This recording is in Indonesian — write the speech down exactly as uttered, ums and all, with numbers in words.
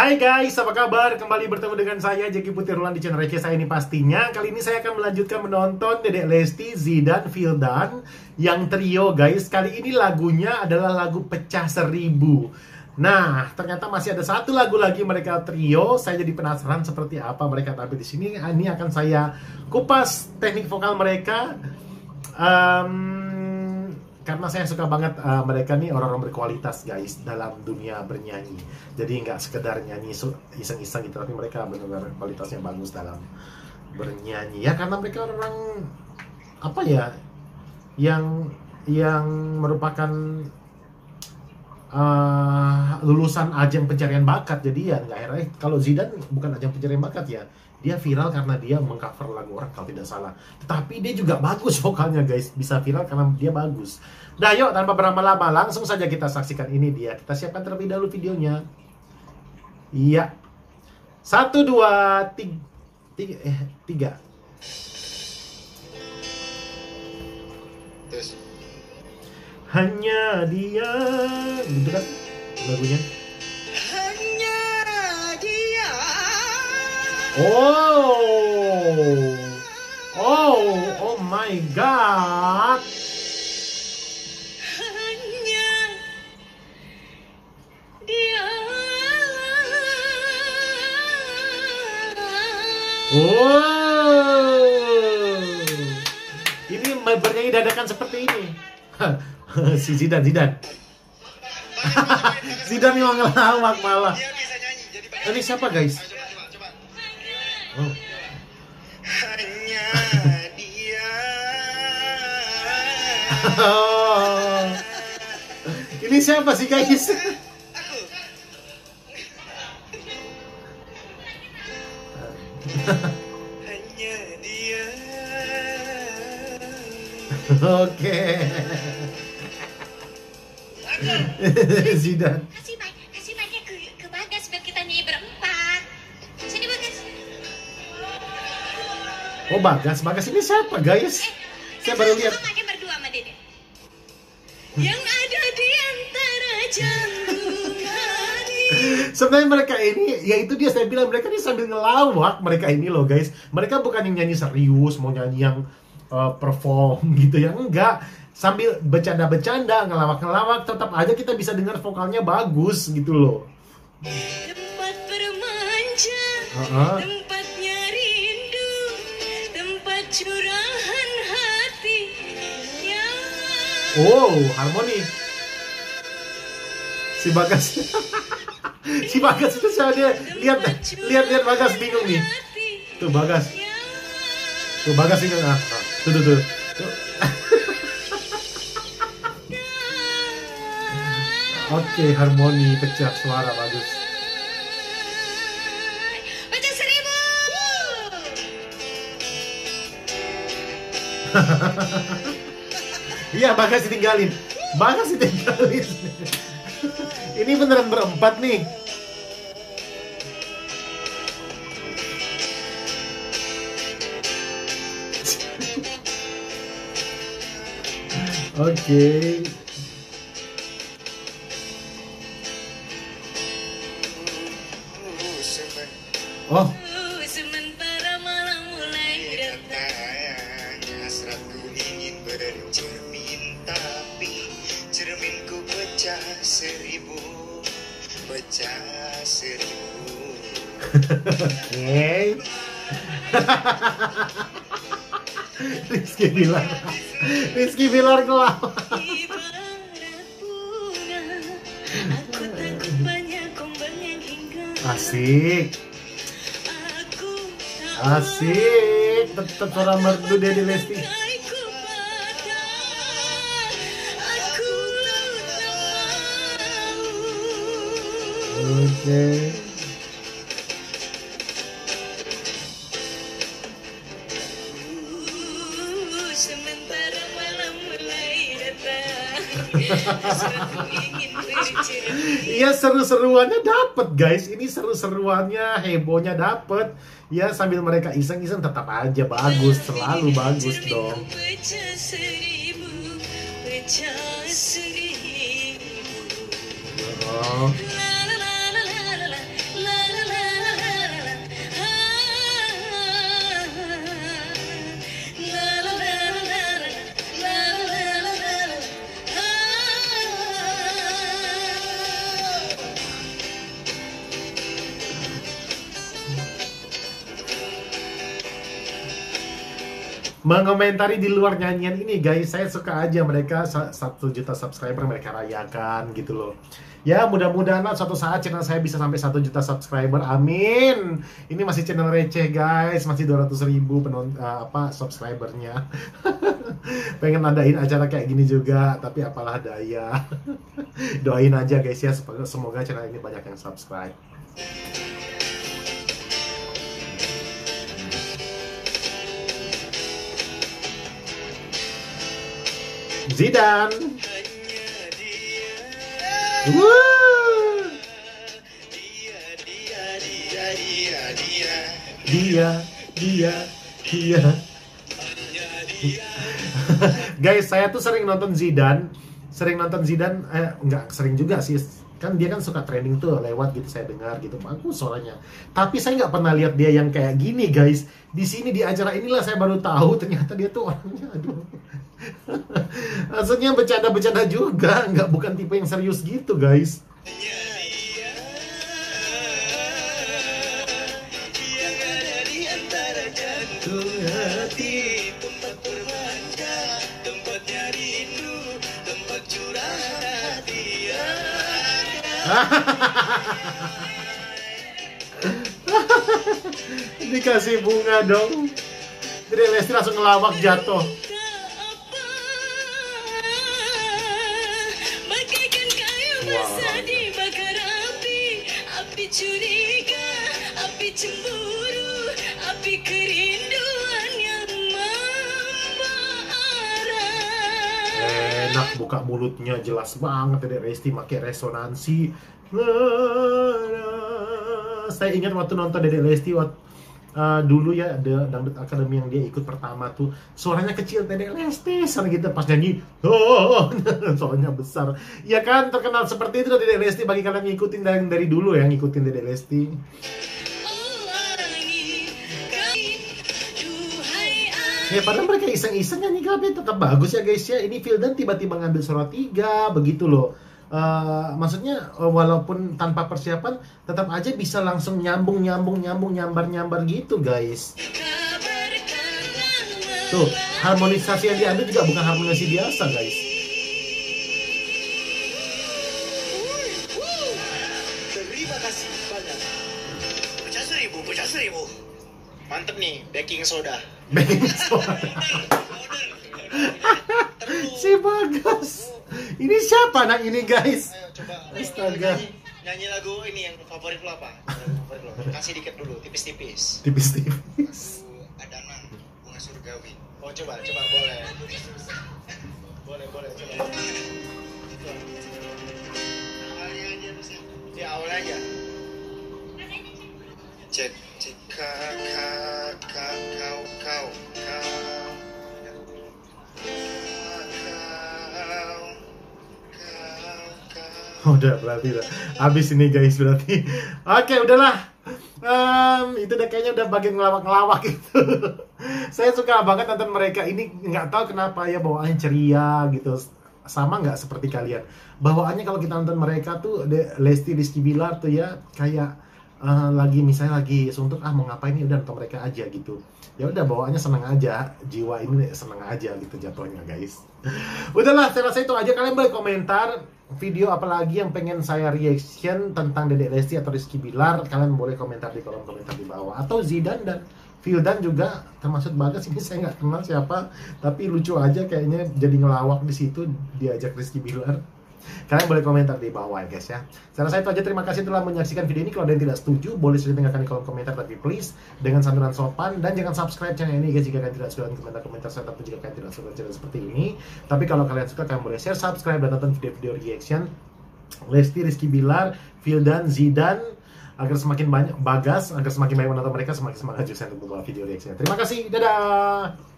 Hai guys, apa kabar? Kembali bertemu dengan saya Jeki Putirwan di channel receh saya ini pastinya. Kali ini saya akan melanjutkan menonton Dedek Lesti, Zidan, Vildan yang trio guys. Kali ini lagunya adalah lagu Pecah Seribu. Nah, ternyata masih ada satu lagu lagi mereka trio. Saya jadi penasaran seperti apa mereka tampil di sini. Ini akan saya kupas teknik vokal mereka. Um, karena saya suka banget uh, mereka nih orang-orang berkualitas guys dalam dunia bernyanyi. Jadi nggak sekedar nyanyi iseng-iseng gitu, tapi mereka benar-benar kualitasnya bagus dalam bernyanyi. Ya karena mereka orang apa ya, yang yang merupakan uh, lulusan ajang pencarian bakat. Jadi ya nggak heran. Eh, kalau Zidan bukan ajang pencarian bakat ya. Dia viral karena dia mengcover lagu orang kalau tidak salah. Tetapi dia juga bagus vokalnya guys. Bisa viral karena dia bagus. Nah yuk tanpa berlama-lama langsung saja kita saksikan ini dia. Kita siapkan terlebih dahulu videonya. Iya. Satu, dua, tiga. Tiga. Eh, tiga. Terus. Hanya dia. Gitu kan lagunya. Oh, oh, oh my God! Hanya dia. Oh, ini bernyanyi dadakan seperti ini. Si Zidan, Zidan. Zidan memang ngelawak malah. Ini siapa guys? Oh. Hanya dia. Oh. Ini siapa sih guys? Aku. Hanya dia. Oke. Zidan. Kasih mic, kasih mic-nya ke, ke Bagas biar kita nyanyi berempat. Sini Bagas. Oh Bagas, Bagas ini siapa guys? Saya baru lihat. Makin berdua sama Dede. Yang ada di antara jantung hati. Sebenarnya mereka ini, ya itu dia saya bilang mereka ini sambil ngelawak mereka ini loh guys. Mereka bukan yang nyanyi serius, mau nyanyi yang uh, perform gitu ya, enggak. Sambil bercanda-bercanda, ngelawak-ngelawak, tetap aja kita bisa dengar vokalnya bagus gitu loh. Tempat bermanja, Uh-huh. tempatnya rindu, tempat curahan hati. Yang Oh, harmoni. Si Bagas. Si Bagas itu siapa dia? Lihat, lihat, lihat Bagas bingung nih. Tuh Bagas. Tuh Bagas bingung. Ah, ah. Tuh, tuh, tuh. Tuh. Oke, harmoni pecah suara bagus. Pecah seribu. Iya, Bagas ditinggalin. Bagas ditinggalin. Ini beneran berempat nih. Oke. Oh, Sementara malam mulai datang. Hasratku ingin bercermin, tapi cerminku pecah seribu, pecah seribu. oke. Rizky Bilar. Rizky Bilar kelawak. Ibarat bunga, aku takut banyak kumbang yang hingga. Asik. Aku tak Asik. Tetap suara merdu Dedek Lesti. bangkai kepada. Aku tak mau. Oke. Sementara malam mulai datang. Hasratku ingin bercermin. Iya, seru-seruannya dapet guys. Ini seru-seruannya, hebohnya dapet. Ya sambil mereka iseng-iseng tetap aja bagus, selalu bagus dong. Pecah seribu, pecah seribu. Oh. La la la la la la la. mengomentari di luar nyanyian ini guys. Saya suka aja mereka satu juta subscriber mereka rayakan gitu loh. Ya mudah-mudahan lah suatu saat channel saya bisa sampai satu juta subscriber, amin. Ini masih channel receh guys, masih dua ratus ribu penonton uh, apa subscribernya. Pengen adain acara kayak gini juga, tapi apalah daya. Doain aja guys ya, semoga channel ini banyak yang subscribe. Zidane. Wuh. Dia, dia, dia, dia, dia. Dia, dia, dia. Guys, saya tuh sering nonton Zidane, sering nonton Zidane, eh enggak sering juga sih, kan dia kan suka training tuh lewat gitu, saya dengar gitu, bagus suaranya. Tapi saya nggak pernah lihat dia yang kayak gini guys. Di sini di acara inilah saya baru tahu ternyata dia tuh orangnya, aduh. Maksudnya bercanda-bercanda juga, nggak bukan tipe yang serius gitu guys. Yang ada di antara jantung hati, tempat bermanja, tempatnya rindu, tempat curah hati. Dikasih bunga dong. Jadi Lesti langsung ngelawak jatuh. Bagaikan kayu basah dibakar api, api curiga, api cemburu, api kerinduan yang membara. Enak buka mulutnya, jelas banget Dedek Lesti pakai resonansi. Saya ingat waktu nonton Dedek Lesti waktu Uh, dulu ya ada Dangdut Academy yang dia ikut pertama tuh, suaranya kecil Dedek Lesti sana gitu, pas nyanyi oh, suaranya besar ya kan, terkenal seperti itu Dedek Lesti. Bagi kalian yang ngikutin dari, dari dulu ya ngikutin Dedek Lesti. Ya padahal mereka iseng-iseng nyanyi gabe tetap bagus ya guys ya. Ini Vildan tiba-tiba ngambil suara tiga begitu loh. Uh, maksudnya uh, walaupun tanpa persiapan tetap aja bisa langsung nyambung nyambung nyambung nyambar nyambar gitu guys. Tuh harmonisasi yang diambil juga bukan harmonisasi biasa guys. Terima kasih banyak. Pecah seribu, pecah seribu. Mantep nih, baking soda. Baking soda. Si Bagas. Ini siapa anak ini guys? Ayo coba. Astaga. Nyanyi, nyanyi lagu ini yang favorit lo apa? Favorit lo. Kasih dikit dulu, tipis-tipis. Tipis-tipis. Adanan bunga surgawi. Oh coba, coba boleh. Boleh, boleh coba. Awalnya aja bisa. Di awal aja. Cek cek kakak kau kau kau kau. Udah berarti udah habis ini guys berarti. Oke udahlah. Um, itu udah kayaknya udah bagian ngelawak-ngelawak gitu. Saya suka banget nonton mereka ini, nggak tahu kenapa ya, bawaannya ceria gitu. Sama nggak seperti kalian? Bawaannya kalau kita nonton mereka tuh Lesti Rizky Bilar tuh ya kayak uh, lagi misalnya lagi suntuk ah mau ngapain nih, udah nonton mereka aja gitu. Ya udah bawaannya seneng aja, jiwa ini seneng aja gitu jatuhnya guys. Udahlah saya rasa itu aja. Kalian boleh komentar video apalagi yang pengen saya reaction tentang Dedek Lesti atau Rizky Bilar. Kalian boleh komentar di kolom komentar di bawah. Atau Zidane dan Vildan juga, termasuk Bagas ini saya nggak kenal siapa, tapi lucu aja kayaknya jadi ngelawak di situ diajak Rizky Bilar. Kalian boleh komentar di bawah ya guys ya. Saya rasa itu aja. Terima kasih telah menyaksikan video ini. Kalau ada yang tidak setuju boleh sudah tinggalkan di kolom komentar, tapi please dengan santunan sopan, dan jangan subscribe channel ini guys jika kalian tidak suka dengan komentar-komentar saya, tapi jika kalian tidak suka channel seperti ini. Tapi kalau kalian suka, kalian boleh share, subscribe, dan nonton video-video reaction Lesti, Rizky Bilar, Vildan, Zidane, agar semakin banyak Bagas, agar semakin banyak menonton mereka, semakin semangat juga untuk membawa video reaction. Terima kasih, dadah.